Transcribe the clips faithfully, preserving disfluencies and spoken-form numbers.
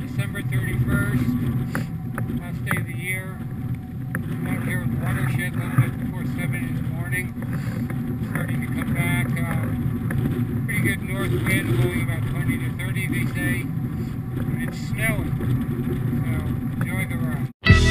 December thirty-first, last day of the year. I'm out here with WaterShed a little bit before seven in the morning. Starting to come back. Uh, pretty good north wind, blowing about twenty to thirty, they say. And it's snowing. So enjoy the ride.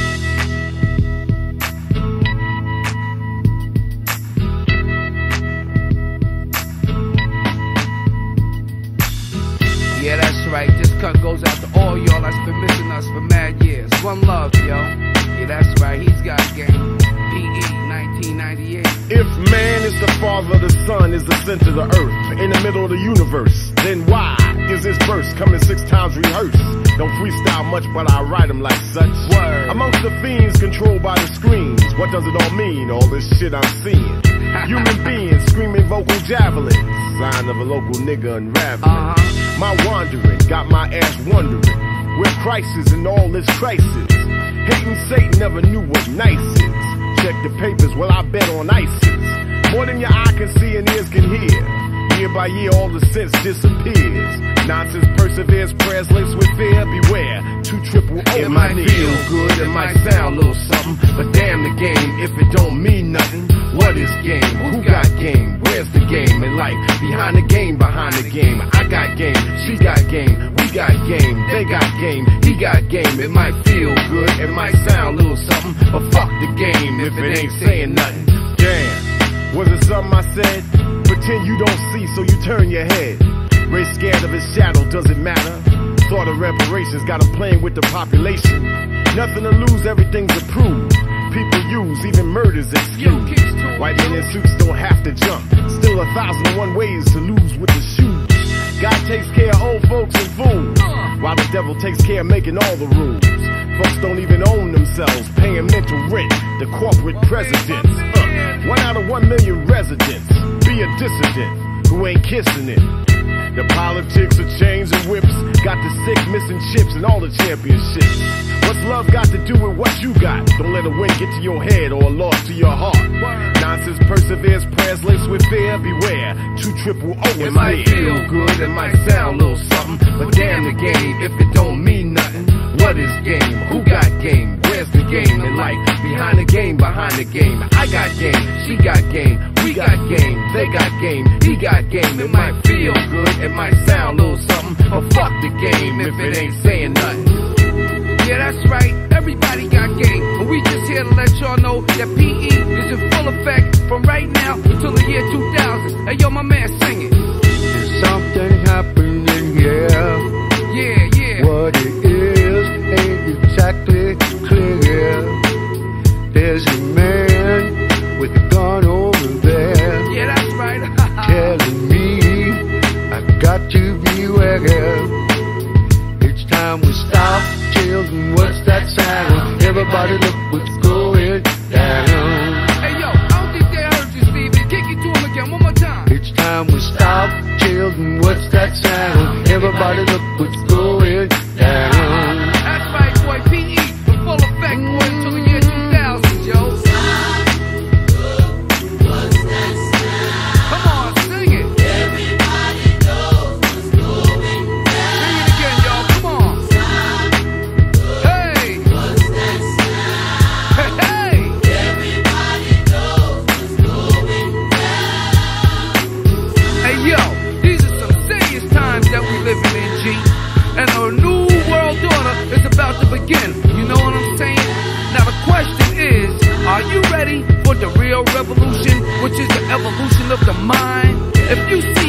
Yeah, that's right. This cut goes out to all y'all that's been missing us for mad years. One love, yo. Yeah, that's right. He's got game. P E nineteen ninety-eight. If man is the father, the sun is the center of the earth, in the middle of the universe, then why is this verse coming six times rehearsed? Don't freestyle much, but I write them like such. Word. Amongst the fiends controlled by the screens, what does it all mean, all this shit I'm seeing? Human beings screaming vocal javelins, sign of a local nigga unraveling. Uh-huh. My wandering got my ass wondering where Christ is in all this crisis. Hating Satan never knew what nice is. Check the papers, well I bet on ISIS. More than your eye can see and ears can hear. Year by year all the sense disappears. Nonsense perseveres, prayers laced with fear. Beware, two triple O. It might feel good, it might sound a little something, but damn the game if it don't mean nothing. What is game? Who got game? Where's the game in life? Behind the game, behind the game. I got game, she got game, we got game, they got game, he got game. It might feel good, it might sound a little something, but fuck the game if it ain't saying nothing. Damn, was it something I said? Pretend you don't see, so you turn your head. Race scared of his shadow, does it matter? Thought of reparations, got him playing with the population. Nothing to lose, everything's approved. People use, even murders excuse. White men in suits don't have to jump. Still a thousand and one ways to lose with the shoes. God takes care of old folks and fools, while the devil takes care of making all the rules. Folks don't even own themselves, paying mental rent. The corporate presidents, uh, one out of one million residents. Be a dissident who ain't kissing it. The politics of chains and whips got the sick missing chips and all the championships. What's love got to do with what you got? Don't let a win get to your head or a loss to your heart. Nonsense perseveres, prayers laced with fear. Beware, two triple O is It might near. feel good, it might sound a little something, but damn the game if it don't mean nothing. What is game? Who got game? Where's the game in life? Behind the game, behind the game. I got game, she got game, we got game, they got game, he got game. It might feel good, it might sound a little something, but fuck the game if it ain't saying nothing. Yeah, that's right, everybody got game, but we just here to let y'all know that P E is in full effect from right now until the year two thousand. Hey yo, my man, sing it. There's something happening here. Yeah, yeah. What it is ain't exactly clear. There's a man with a gun over there. Yeah, that's right. Telling me I got to beware. It's time we stop. Children, what's that sound? Everybody look what's going down. Hey yo, I don't think they heard you, Stevie. Kick it to him again, one more time. It's time we stop. Children, what's that sound? Everybody look what's going down. That's right, boy. P E in full effect, boy, until the year two thousand, yo. What's that sound? Come on, sing it. Everybody knows what's going down. Sing it again, y'all. Come on. Hey. What's that sound? Hey, hey. Everybody knows what's going down. Hey, yo, these are some serious times that we living in, G. And a new world order is about to begin. You know what I'm saying? Now the question is, are you ready for the real revolution, which is the evolution of the mind? If you see